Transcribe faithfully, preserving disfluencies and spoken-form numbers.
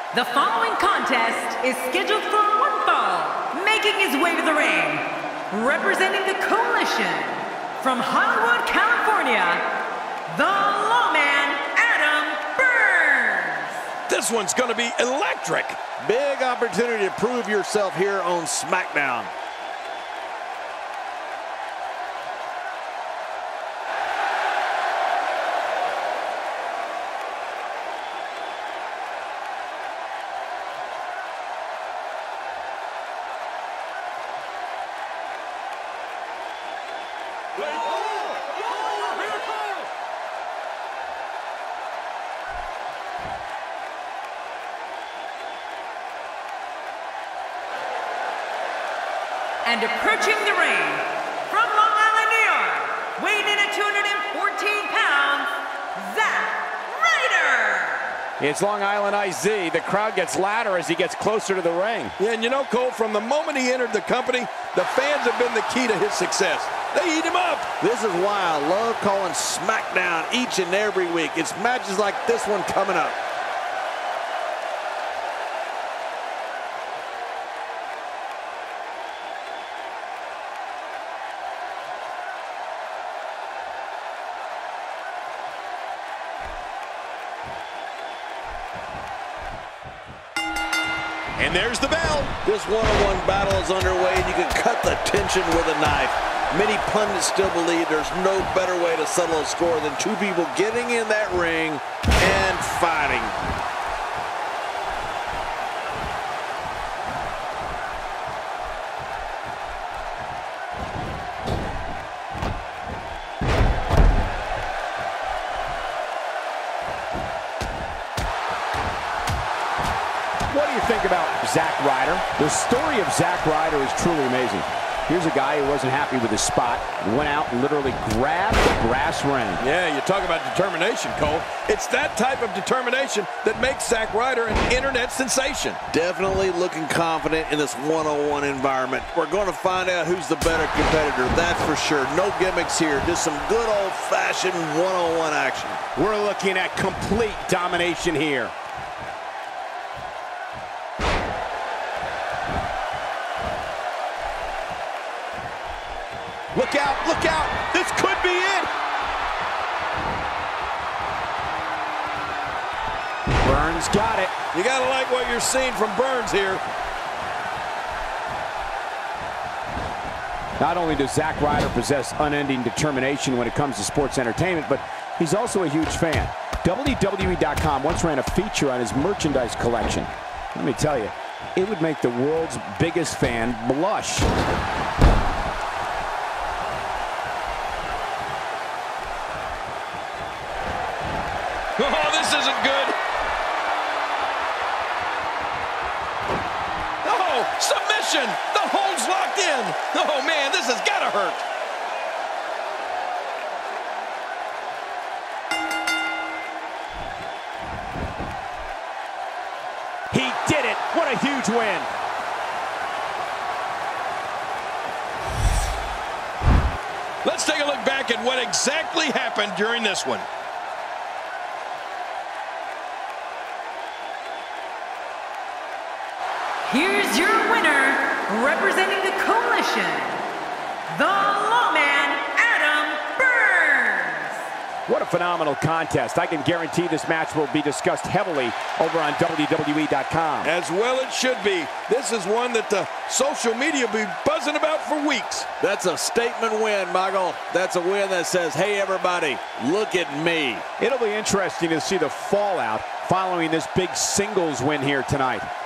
The following contest is scheduled for one fall, making his way to the ring, representing the Coalition from Hollywood, California, the Lawman, Adam Burns. This one's going to be electric. Big opportunity to prove yourself here on SmackDown. And approaching the ring, from Long Island, New York, weighing in at two hundred fourteen pounds, Zack Ryder. It's Long Island I Z. The crowd gets louder as he gets closer to the ring. Yeah, and you know, Cole, from the moment he entered the company, the fans have been the key to his success. They eat him up. This is why I love calling SmackDown each and every week. It's matches like this one coming up. And there's the bell. This one-on-one battle is underway, and you can cut the tension with a knife. Many pundits still believe there's no better way to settle a score than two people getting in that ring and fighting. What do you think about Zack Ryder? The story of Zack Ryder is truly amazing. Here's a guy who wasn't happy with his spot, went out and literally grabbed the brass ring. Yeah, you talk about determination, Cole. It's that type of determination that makes Zack Ryder an internet sensation. Definitely looking confident in this one-on-one environment. We're going to find out who's the better competitor, that's for sure. No gimmicks here, just some good old-fashioned one-on-one action. We're looking at complete domination here. Look out, look out. This could be it. Burns got it. You got to like what you're seeing from Burns here. Not only does Zack Ryder possess unending determination when it comes to sports entertainment, but he's also a huge fan. W W E dot com once ran a feature on his merchandise collection. Let me tell you, it would make the world's biggest fan blush. Oh, this isn't good. Oh, submission. The hold's locked in. Oh, man, this has got to hurt. He did it. What a huge win. Let's take a look back at what exactly happened during this one. Here's your winner, representing the Coalition, the Lawman, Adam Burns. What a phenomenal contest. I can guarantee this match will be discussed heavily over on W W E dot com. As well it should be. This is one that the social media will be buzzing about for weeks. That's a statement win, Michael. That's a win that says, hey, everybody, look at me. It'll be interesting to see the fallout following this big singles win here tonight.